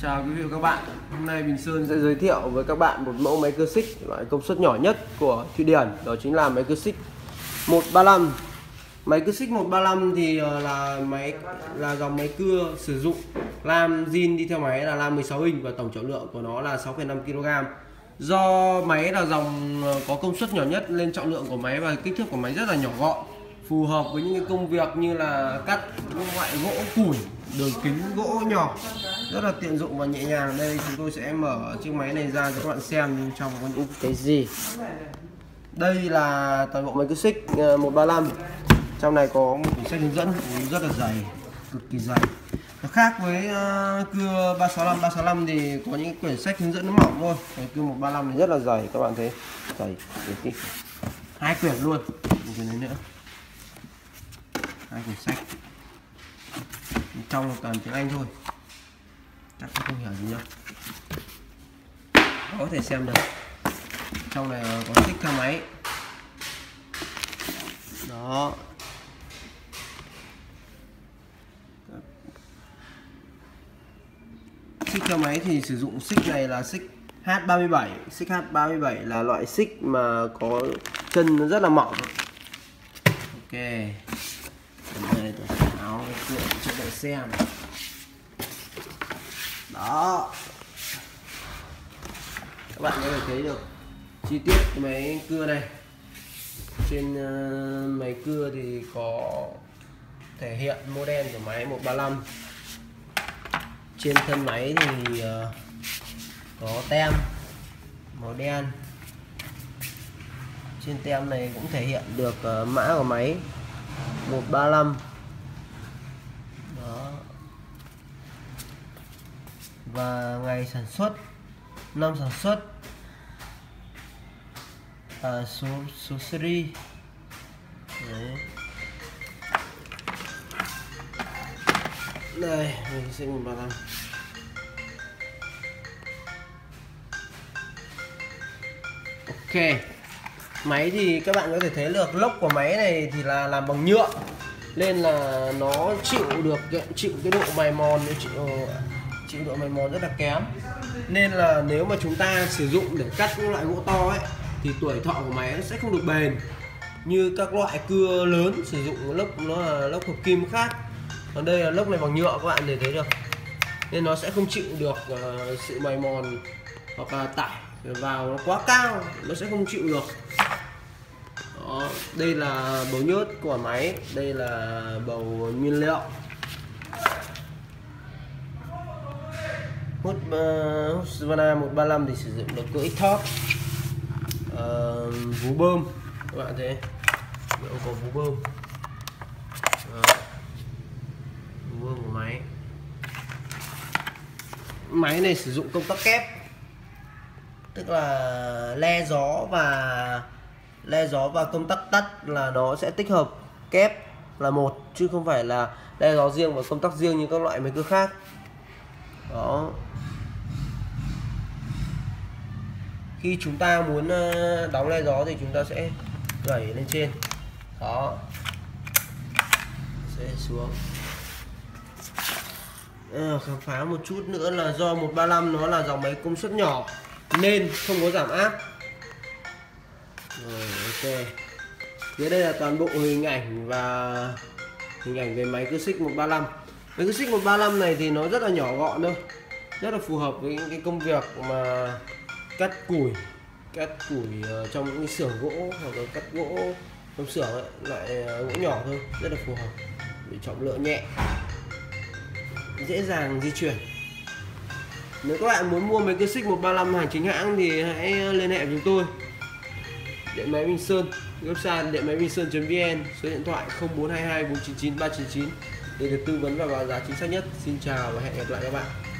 Chào quý vị và các bạn. Hôm nay Bình Sơn sẽ giới thiệu với các bạn một mẫu máy cưa xích loại công suất nhỏ nhất của Thụy Điển, đó chính là máy cưa xích 135. Máy cưa xích 135 thì là dòng máy cưa sử dụng lam zin đi theo máy là lam 16 inch và tổng trọng lượng của nó là 6,5 kg. Do máy là dòng có công suất nhỏ nhất nên trọng lượng của máy và kích thước của máy rất là nhỏ gọn, phù hợp với những cái công việc như là cắt những loại gỗ củi, đường kính gỗ nhỏ, rất là tiện dụng và nhẹ nhàng. Đây chúng tôi sẽ mở chiếc máy này ra cho các bạn xem trong có những cái gì. Đây là toàn bộ máy cưa xích 135. Trong này có một quyển sách hướng dẫn rất là dày, cực kỳ dày. Nó khác với cưa 365 thì có những quyển sách hướng dẫn nó mỏng thôi. Cái cưa 135 thì rất là dày, các bạn thấy dày, hai quyển luôn. Một quyển này nữa, hai quyển sách. Trong toàn tiếng Anh thôi, chắc không hiểu gì đâu. Có thể xem được. Trong này có xích theo máy. Đó. Xích theo máy thì sử dụng xích này là xích H37. Xích H37 là loại xích mà có chân nó rất là mỏng. Ok. Đây tôi tháo cái cửa cho bạn xem. Đó. Các bạn có thể thấy được chi tiết cái máy cưa này. Trên máy cưa thì có thể hiện model của máy 135. Trên thân máy thì có tem màu đen. Trên tem này cũng thể hiện được mã của máy 135. Đó. Và ngày sản xuất, năm sản xuất, số series. Đấy. Đây, mình sẽ 135. Ok. Máy thì các bạn có thể thấy được lốc của máy này thì là làm bằng nhựa nên là nó chịu cái độ mài mòn, chịu độ mài mòn rất là kém. Nên là nếu mà chúng ta sử dụng để cắt những loại gỗ to ấy thì tuổi thọ của máy nó sẽ không được bền như các loại cưa lớn sử dụng lốc, nó là lốc hợp kim khác. Còn đây là lốc này bằng nhựa, các bạn để thấy được, nên nó sẽ không chịu được sự mài mòn hoặc là tải vào nó quá cao, nó sẽ không chịu được. Đó, đây là bầu nhớt của máy, đây là bầu nguyên liệu. Husqvarna 135 thì sử dụng được cỡ X-Torque. Vú bơm, các bạn thấy có vú bơm. Đó. Vú bơm của máy. Máy này sử dụng công tắc kép, tức là le gió và công tắc tắt là nó sẽ tích hợp kép là một, chứ không phải là le gió riêng và công tắc riêng như các loại máy cưa khác. Đó. Khi chúng ta muốn đóng le gió thì chúng ta sẽ đẩy lên trên. Đó. Sẽ xuống. Khám phá một chút nữa là do 135 nó là dòng máy công suất nhỏ nên không có giảm áp. Rồi, ok. Dưới đây là toàn bộ hình ảnh về máy cưa xích 135. Máy cưa xích 135 này thì nó rất là nhỏ gọn thôi, rất là phù hợp với những cái công việc mà cắt củi trong những cái xưởng gỗ hoặc là cắt gỗ trong xưởng ấy, loại gỗ nhỏ thôi, rất là phù hợp vì trọng lượng nhẹ, dễ dàng di chuyển. Nếu các bạn muốn mua máy cưa xích 135 hàng chính hãng thì hãy liên hệ với chúng tôi. Điện máy Bình Sơn, website điện máy bình sơn.vn, số điện thoại 0422 499 399 để được tư vấn và báo giá chính xác nhất. Xin chào và hẹn gặp lại các bạn.